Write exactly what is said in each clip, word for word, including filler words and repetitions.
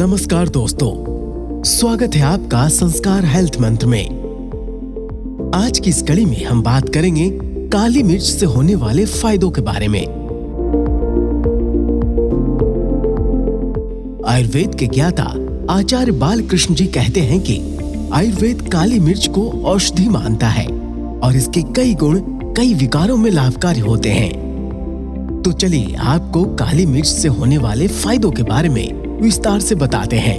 नमस्कार दोस्तों, स्वागत है आपका संस्कार हेल्थ मंत्र में। आज की इस कड़ी में हम बात करेंगे काली मिर्च से होने वाले फायदों के बारे में। आयुर्वेद के ज्ञाता आचार्य बालकृष्ण जी कहते हैं कि आयुर्वेद काली मिर्च को औषधि मानता है और इसके कई गुण कई विकारों में लाभकारी होते हैं। तो चलिए आपको काली मिर्च से होने वाले फायदों के बारे में विस्तार से बताते हैं।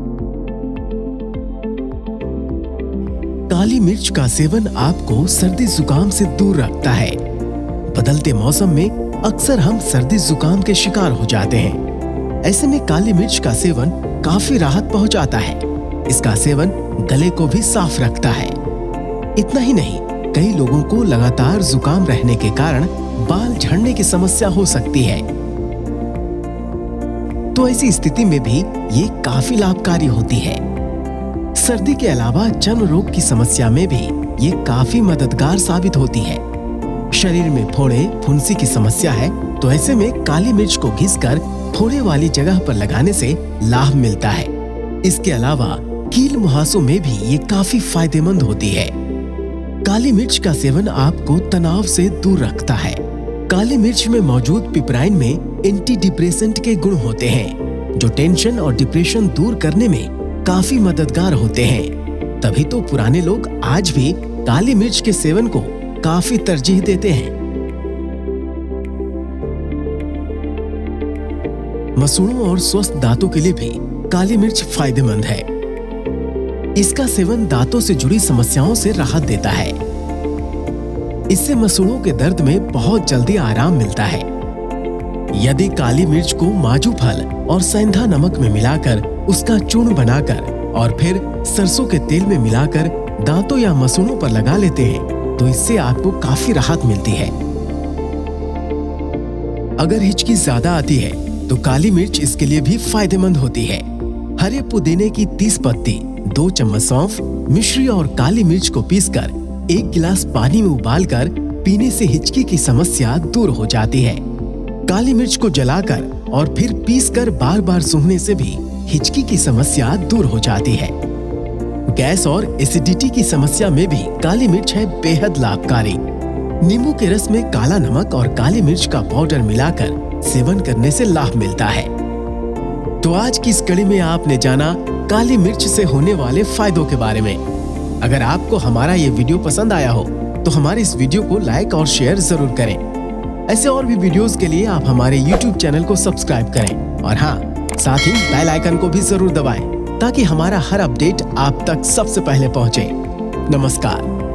काली मिर्च का सेवन आपको सर्दी जुकाम से दूर रखता है। बदलते मौसम में अक्सर हम सर्दी जुकाम के शिकार हो जाते हैं। ऐसे में काली मिर्च का सेवन काफी राहत पहुंचाता है। इसका सेवन गले को भी साफ रखता है। इतना ही नहीं, कई लोगों को लगातार जुकाम रहने के कारण बाल झड़ने की समस्या हो सकती है। तो ऐसी स्थिति में भी ये काफी लाभकारी होती है। सर्दी के अलावा चर्म रोग की समस्या में भी ये काफी मददगार साबित होती है। शरीर में फोड़े फुंसी की समस्या है तो ऐसे में काली मिर्च को घिसकर फोड़े वाली जगह पर लगाने से लाभ मिलता है। इसके अलावा कील मुहासों में भी ये काफी फायदेमंद होती है। काली मिर्च का सेवन आपको तनाव से दूर रखता है। काली मिर्च में मौजूद पिपराइन में एंटी डिप्रेसेंट के गुण होते हैं जो टेंशन और डिप्रेशन दूर करने में काफी मददगार होते हैं। तभी तो पुराने लोग आज भी काली मिर्च के सेवन को काफी तरजीह देते हैं। मसूड़ों और स्वस्थ दांतों के लिए भी काली मिर्च फायदेमंद है। इसका सेवन दांतों से जुड़ी समस्याओं से राहत देता है। इससे मसूड़ों के दर्द में बहुत जल्दी आराम मिलता है। यदि काली मिर्च को माजू फल और सेंधा नमक में मिलाकर उसका चूर्ण बनाकर और फिर सरसों के तेल में मिलाकर दांतों या मसूड़ों पर लगा लेते हैं तो इससे आपको काफी राहत मिलती है। अगर हिचकी ज्यादा आती है तो काली मिर्च इसके लिए भी फायदेमंद होती है। हरे पुदीने की तीस पत्ती, दो चम्मच सौंफ, मिश्री और काली मिर्च को पीसकर एक गिलास पानी में उबालकर पीने से हिचकी की समस्या दूर हो जाती है। काली मिर्च को जलाकर और फिर पीसकर बार बार सूंघने से भी हिचकी की समस्या दूर हो जाती है। गैस और एसिडिटी की समस्या में भी काली मिर्च है बेहद लाभकारी। नींबू के रस में काला नमक और काली मिर्च का पाउडर मिलाकर सेवन करने से लाभ मिलता है। तो आज की इस कड़ी में आपने जाना काली मिर्च से होने वाले फायदों के बारे में। अगर आपको हमारा ये वीडियो पसंद आया हो तो हमारे इस वीडियो को लाइक और शेयर जरूर करें। ऐसे और भी वीडियोस के लिए आप हमारे यूट्यूब चैनल को सब्सक्राइब करें और हाँ, साथ ही बेल आइकन को भी जरूर दबाएं ताकि हमारा हर अपडेट आप तक सबसे पहले पहुंचे। नमस्कार।